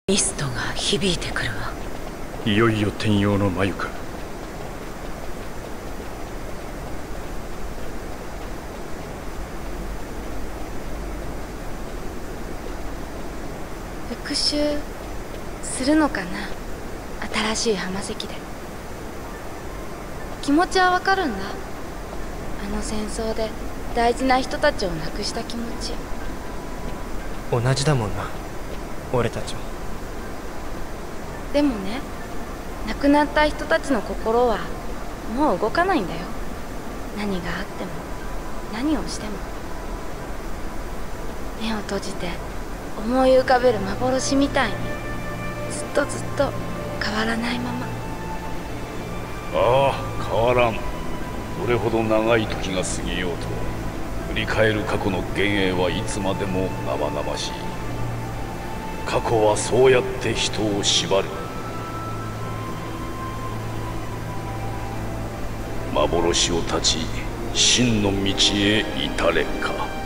ミストが響いてくるわ。 いよいよ天陽の眉か。 復讐するのかな、新しい浜関で。気持ちはわかるんだ。あの戦争で大事な人たちを亡くした気持ち。 同じだもんな、俺たちも。 でもね、亡くなった人たちの心はもう動かないんだよ。何があっても何をしても。目を閉じて思い浮かべる幻みたいに、ずっとずっと変わらないまま。 ああ、変わらん。どれほど長い時が過ぎようと、振り返る過去の幻影はいつまでも生々しい。過去はそうやって人を縛る。幻を断ち真の道へ至れか。